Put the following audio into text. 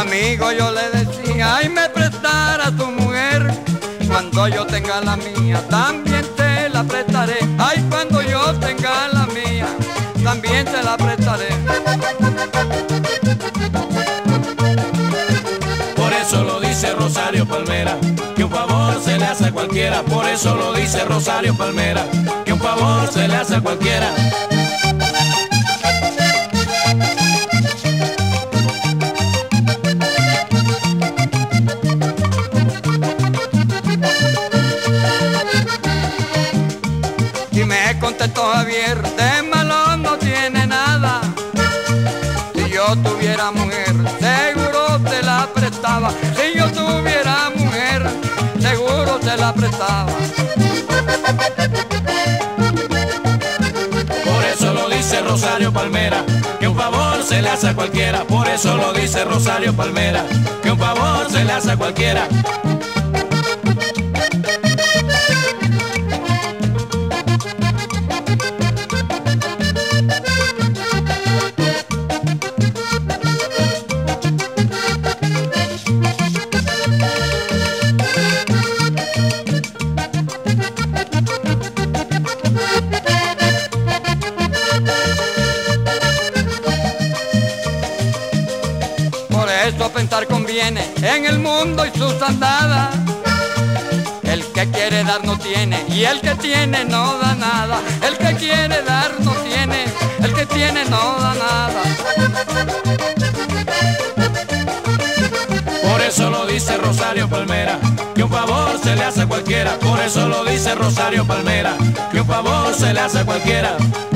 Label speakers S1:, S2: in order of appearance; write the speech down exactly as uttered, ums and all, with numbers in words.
S1: amigo yo le decía, ay me prestara tu mujer, cuando yo tenga la mía también te la prestaré. Ay, cuando yo tenga la mía también te la prestaré.
S2: Por eso lo dice Rosario Palmera, que un favor se le hace a cualquiera. Por eso lo dice Rosario Palmera, que un favor se le hace a cualquiera.
S1: Y me contestó Javier, de malo no tiene nada. Si yo tuviera mujer, seguro te la prestaba. Si yo tuviera mujer, seguro te la prestaba.
S2: Por eso lo dice Rosario Palmera, que un favor se le hace a cualquiera. Por eso lo dice Rosario Palmera, que un favor se le hace a cualquiera.
S1: Por eso pensar conviene en el mundo y sus andadas. El que quiere dar no tiene y el que tiene no da nada. El que quiere dar no tiene, el que tiene no da nada.
S2: Por eso lo dice Rosario Palmera, que un favor se le hace a cualquiera. Por eso lo dice Rosario Palmera, que un favor se le hace a cualquiera.